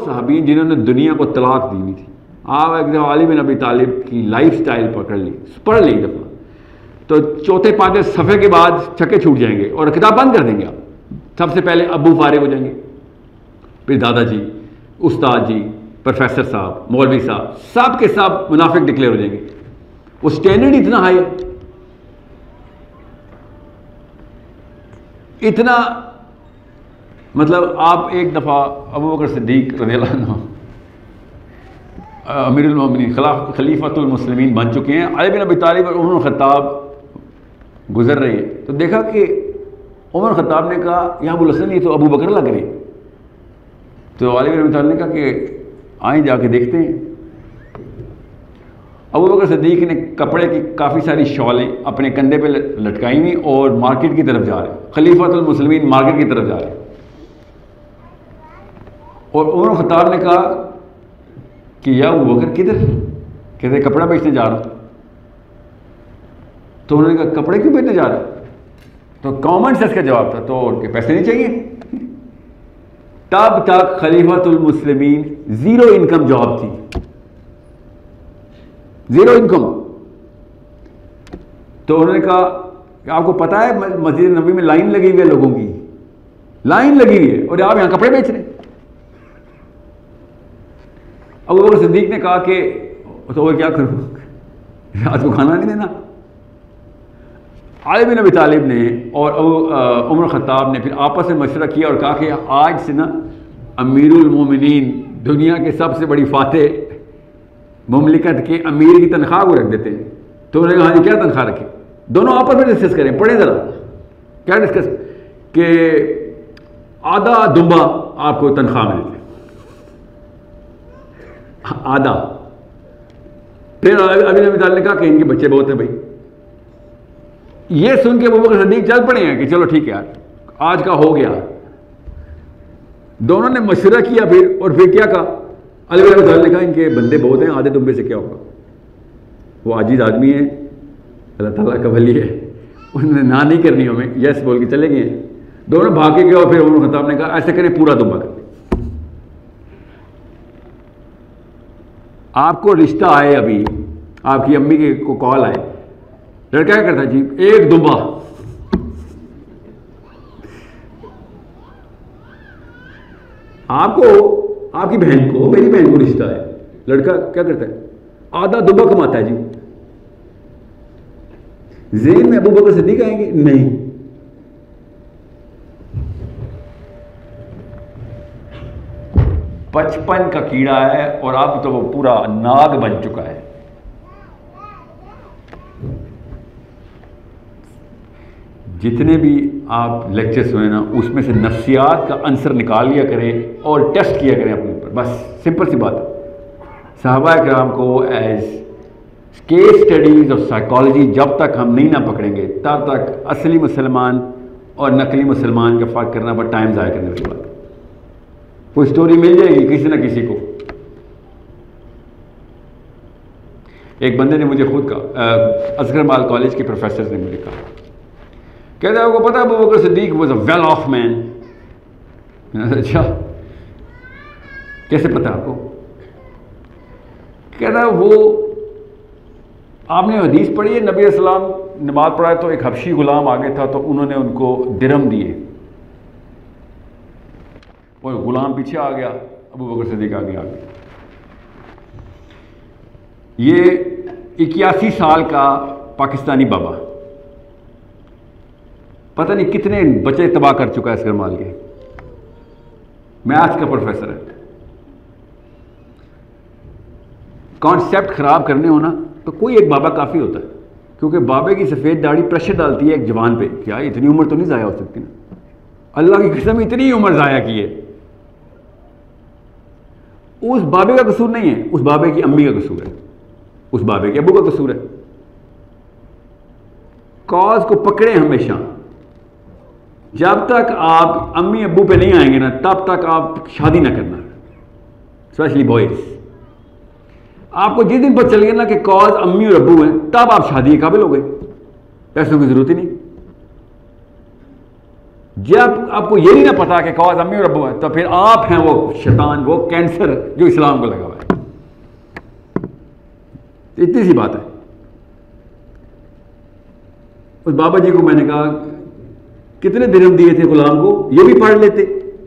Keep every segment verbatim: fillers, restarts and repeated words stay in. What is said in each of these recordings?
صحابین جنہوں نے دنیا کو طلاق دی ہوئی تھی. آپ ایک دفعہ علی بن ابی طالب کی لائف سٹائل پکڑ لی, پڑھ لی ایک دفعہ, تو چوتھے پانچویں صفحے کے بعد چھکے چھوٹ جائیں گے اور کتاب بند کر دیں گے. آپ سب سے پہلے ابو فارغ ہو جائیں گے, پھر دادا جی, استاد جی, پروفیسر صاحب, مولوی صاحب, سب کے سب منافق ڈکلیئر ہو جائیں گے. وہ اسٹینڈرڈ اتنا ہائی ہے, اتنا مطلب. آپ ایک دفعہ ابو بکر صدیق رضی اللہ عنہ امیر المومنین خلیفۃ المسلمین بن چکے ہیں, علی بن ابی طالب اور عمر الخطاب گزر رہے ہیں, تو دیکھا کہ عمر الخطاب نے کہا یا ابو الحسن یہ تو ابو بکر لگ رہے ہیں. تو علی بن ابی طالب نے کہا کہ آئیں جا کے دیکھتے ہیں. ابو بکر صدیق نے کپڑے کی کافی ساری شالیں اپنے کندھے پہ لٹکائی ہوئی اور مارکیٹ کی طرف جا رہے ہیں, خلیفۃ المسلمین مارکیٹ کی طرف جا رہے ہیں. اور عمر الخطاب نے کہا کہ یا ابو بکر کدھر؟ کہتے کپڑا بیچنے جا رہا ہوں. تو انہوں نے کہا کپڑے کیوں بیچنے جا رہے ہیں؟ تو کامن سینس کا جواب تھا, تو ان کے پیسے نہیں چاہیے. تب تک خلیفۃ المسلمین زیرو انکم جاب تھی, زیرو انکم. تو انہوں نے کہا کہ آپ کو پتہ ہے مسجد نبوی میں لائن لگی ہوئی ہے, لوگوں کی لائن لگی ہوئی ہے, اور آپ یہاں کپڑے بیچ رہے ہیں. ابو بکر صدیق نے کہا کہ تو اور کیا کروں, آج کو کھانا نہیں دینا. علی بن ابی طالب نے اور عمر خطاب نے پھر آپس میں مشورہ کیا اور کہا کہ آج سے نا امیر المومنین, دنیا کے سب سے بڑی فاتح مملکت کے امیر کی تنخواہ کو رکھ دیتے ہیں. تو انہوں نے کہا ہاں جی کیا تنخواہ رکھے؟ دونوں آپس میں ڈسکس کریں, پڑھیں ذرا کیا ڈسکس, کہ آدھا دمبا آپ کو تنخواہ میں دیتے ہیں, آدھا. پھر ابھی نبی طالب نے کہا کہ ان کے بچے بہت ہیں بھائی. یہ سن کے ابو بکر صدیق چل پڑے ہیں کہ چلو ٹھیک ہے یار آج کا ہو گیا. دونوں نے مشورہ کیا پھر, اور پھر کیا کہا, علی بن ابی طالب نے کہا ان کے بندے بہت ہیں, آدھے دمبے سے کیا ہوگا, وہ عاجز آدمی ہے, اللہ تعالیٰ کا ولی ہے, انہوں نے نہ نہیں کرنی ہمیں, یس بول کے چلے گئے. دونوں بھاگ کے گئے اور پھر عمر خطاب نے کہا ایسے کریں پورا دمبا کر. آپ کو رشتہ آئے, ابھی آپ کی امی کے کو کال آئے, لڑکا کیا کرتا جی ایک دمبا. آپ کو آپ کی بہن کو, میری بہن کو رشتہ ہے, لڑکا کیا کرتا ہے آدھا دمبا کماتا ہے جی. ذہن میں ابو بکر صدیق آئیں گے نہیں, بچپن کا کیڑا ہے اور اب تو وہ پورا ناگ بن چکا ہے. جتنے بھی آپ لیکچر سنیں نا اس میں سے نفسیات کا عنصر نکال لیا کریں اور ٹیسٹ کیا کریں اپنے اوپر, بس سمپل سی بات ہے. صحابہ کرام کو as case studies of psychology جب تک ہم نہیں نہ پکڑیں گے تب تک اصلی مسلمان اور نقلی مسلمان کا فرق کرنا پر ٹائم ضائع کرنے کی بات. کوئی اسٹوری مل جائے گی کسی نہ کسی کو. ایک بندے نے مجھے خود کہا, اصغر مال کالج کے پروفیسر نے مجھے کہا, کہتا ہے آپ کو پتا ہے Abu Bakr Siddique was a well off man. اچھا کیسے پتا آپ کو؟ کہتا ہے وہ آپ نے حدیث پڑھی ہے, نبی علیہ السلام نماز پڑھائے تو ایک حبشی غلام آگے تھا تو انہوں نے ان کو درہم دیے, اور غلام پیچھے آ گیا, ابو بکر صدیق آگے آ گیا. یہ اکیاسی سال کا پاکستانی بابا پتہ نہیں کتنے بچے تباہ کر چکا ہے اصغر مال کے, میتھس کا پروفیسر ہے. کانسیپٹ خراب کرنے ہونا تو کوئی ایک بابا کافی ہوتا ہے, کیونکہ بابے کی سفید داڑھی پریشر ڈالتی ہے ایک جوان پہ, کیا اتنی عمر تو نہیں ضائع ہو سکتی نا, اللہ کی قسم اتنی عمر ضائع کی ہے. اس بابے کا قصور نہیں ہے, اس بابے کی امی کا قصور ہے, اس بابے کے ابو کا قصور ہے. کاز کو پکڑے ہمیشہ, جب تک آپ امی ابو پہ نہیں آئیں گے نا تب تک آپ شادی نہ کرنا, اسپیشلی بوائز. آپ کو جس دن پتہ چل گیا نا کہ کاز امی اور ابو ہیں تب آپ شادی کے قابل ہو گئے, پیسوں کی ضرورت ہی نہیں. جب آپ کو یہ نہیں نہ پتا کہ کاز امی اور ابو ہے تو پھر آپ ہیں وہ شیطان، وہ کینسر جو اسلام کو لگا ہوا ہے. اتنی سی بات ہے. اس بابا جی کو میں نے کہا کتنے درہم دیے تھے غلام کو، یہ بھی پڑھ لیتے.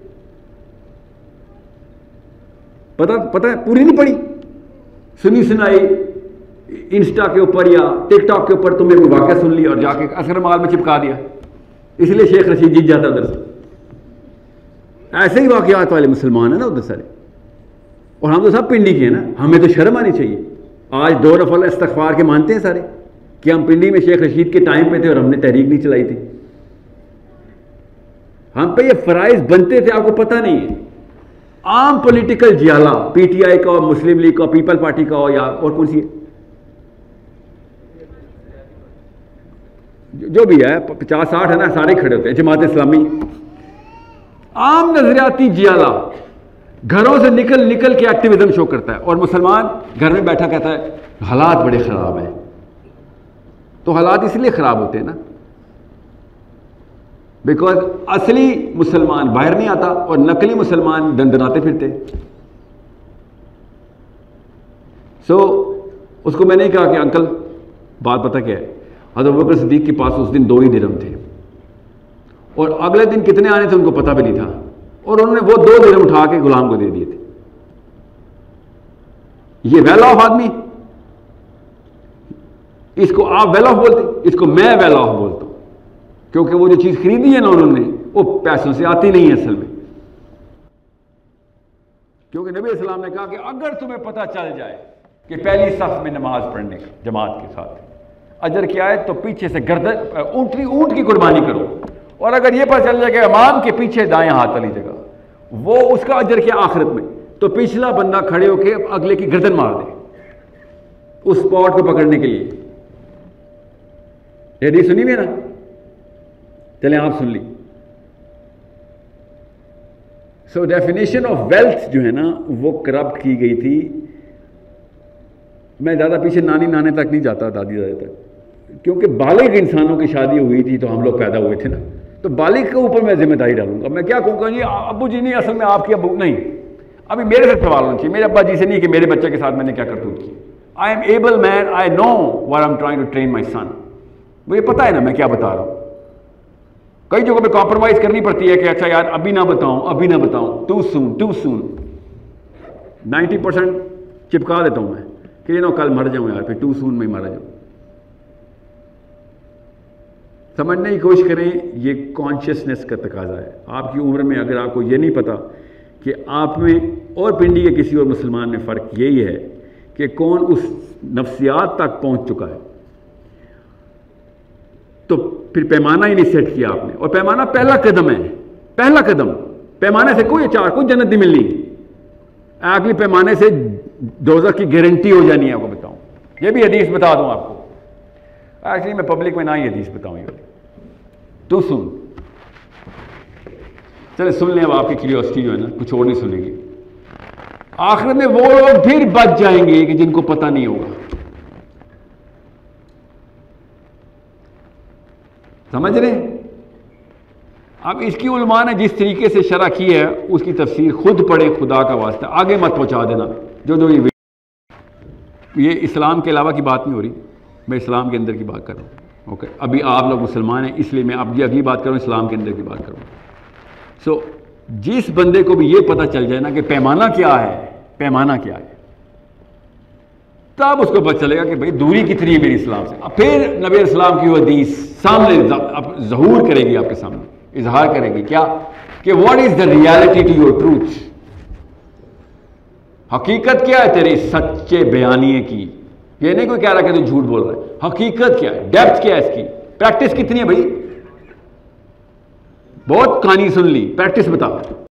پتا پتا ہے پوری نہیں پڑھی، سنی سنائی انسٹا کے اوپر یا ٹک ٹاک کے اوپر تمہیں کوئی واقعہ سن لیا اور جا کے اثر مال میں چپکا دیا. اس لیے شیخ رشید جیت جاتا ادھر سے. ایسے ہی واقعات والے مسلمان ہیں نا ادھر سارے. اور ہم تو سب پنڈی کے ہیں نا، ہمیں تو شرم آنی چاہیے. آج دو نفل استغفار کے مانتے ہیں سارے کہ ہم پنڈی میں شیخ رشید کے ٹائم پہ تھے اور ہم نے تحریک نہیں چلائی تھی. ہم پہ یہ فرائض بنتے تھے، آپ کو پتہ نہیں ہے. عام پولیٹیکل جیالا پی ٹی آئی کا ہو، مسلم لیگ کا، پیپل پارٹی کا ہو یا اور کون سی ہے جو بھی ہے، پچاس ساٹھ ہے نا، سارے کھڑے ہوتے ہیں. جماعت اسلامی عام نظریاتی جیالا گھروں سے نکل نکل کے ایکٹیویزم شو کرتا ہے، اور مسلمان گھر میں بیٹھا کہتا ہے حالات بڑے خراب ہیں. تو حالات اس لیے خراب ہوتے ہیں نا بیکاز اصلی مسلمان باہر نہیں آتا اور نقلی مسلمان دندناتے پھرتے. سو اس کو میں نے کہا کہ انکل بات پتہ کیا ہے، حضرت ابوبکر صدیق کے پاس اس دن دو ہی درہم تھے اور اگلے دن کتنے آنے تھے ان کو پتہ بھی نہیں تھا، اور انہوں نے وہ دو درہم اٹھا کے غلام کو دے دیے تھے. یہ ویل آف آدمی، اس کو آپ ویل آف بولتے، اس کو میں ویل آف بولتا ہوں کیونکہ وہ جو چیز خریدی ہے نا انہوں نے وہ پیسوں سے آتی نہیں ہے اصل میں. کیونکہ نبی السلام نے کہا کہ اگر تمہیں پتہ چل جائے کہ پہلی صف میں نماز پڑھنے کا جماعت کے ساتھ اجر کیا ہے تو پیچھے سے گردن اونٹی اونٹ کی قربانی کرو، اور اگر یہ پتہ چل جائے کہ امام کے پیچھے دائیں ہاتھ والی جگہ وہ اس کا اجر کیا آخرت میں، تو پچھلا بندہ کھڑے ہو کے اگلے کی گردن مار دے اس اسپاٹ کو پکڑنے کے لیے. یہ حدیث سنی ہوئی ہے نا، چلیں آپ سن لی. سو ڈیفینیشن آف ویلتھ جو ہے نا وہ کرپٹ کی گئی تھی. میں زیادہ پیچھے نانی نانے تک نہیں جاتا، دادی دادے تک، کیونکہ بالغ انسانوں کی شادی ہوئی تھی تو ہم لوگ پیدا ہوئے تھے نا، تو بالغ کے اوپر میں ذمہ داری ڈالوں گا. میں کیا کہوں گا جی ابو جی نہیں، اصل میں آپ کی ابو نہیں. ابھی میرے سے سوال ہونا چاہیے، میرے ابا جی سے نہیں کہ میرے بچے کے ساتھ میں نے کیا کرتوت کی. I am able man, I know what I am trying to train my son. مجھے پتہ ہے نا میں کیا بتا رہا ہوں. کئی جگہوں پہ کمپرومائز کرنی پڑتی ہے کہ اچھا یار ابھی نہ بتاؤں ابھی نہ بتاؤں، too soon too soon. Ninety percent چپکا دیتا ہوں میں کہ یہ نہ کل مر جاؤں یار، پھر ٹو سون میں ہی مارا جاؤں. سمجھنے کی کوشش کریں، یہ کانشیسنیس کا تقاضا ہے. آپ کی عمر میں اگر آپ کو یہ نہیں پتا کہ آپ میں اور پنڈی کے کسی اور مسلمان میں فرق یہی ہے کہ کون اس نفسیات تک پہنچ چکا ہے، تو پھر پیمانہ ہی نہیں سیٹ کیا آپ نے. اور پیمانہ پہلا قدم ہے، پہلا قدم. پیمانے سے کوئی اچار کوئی جنت نہیں ملنی. اگلی پیمانے سے دوزخ کی گارنٹی ہو جانی ہے. آپ کو بتاؤں، یہ بھی حدیث بتا دوں آپ کو. ایکچولی میں پبلک میں نہ ہی حدیث بتاؤں، یہ تو سن چلے سن لیں. اب آپ کی کیوریوسٹی جو ہے نا کچھ اور نہیں سنیں گے. آخر میں وہ لوگ پھر بچ جائیں گے کہ جن کو پتہ نہیں ہوگا. سمجھ رہے ہیں؟ اب اس کی علماء نے جس طریقے سے شرح کی ہے اس کی تفسیر خود پڑھے، خدا کا واسطہ آگے مت پہنچا دینا. جو جو یہ اسلام کے علاوہ کی بات نہیں ہو رہی، میں اسلام کے اندر کی بات کر رہا ہوں. اوکے ابھی آپ لوگ مسلمان ہیں اس لیے میں اب یہ اگلی بات کروں اسلام کے اندر کی بات کروں. سو جس بندے کو بھی یہ پتہ چل جائے نا کہ پیمانہ کیا ہے، پیمانہ کیا ہے، تب اس کو پتہ چلے گا کہ بھئی دوری کتنی ہے میری اسلام سے. اب پھر نبی اسلام کی وہ حدیث سامنے ظہور کرے گی، آپ کے سامنے اظہار کرے گی کیا کہ what is the reality to your truth. حقیقت کیا ہے تیری سچے بیانیے کی. یہ نہیں کوئی کہہ رہا کہ تو جھوٹ بول رہا ہے. حقیقت کیا ہے، ڈیپتھ کیا ہے اس کی، پریکٹس کتنی ہے بھائی. بہت کہانی سن لی، پریکٹس بتا.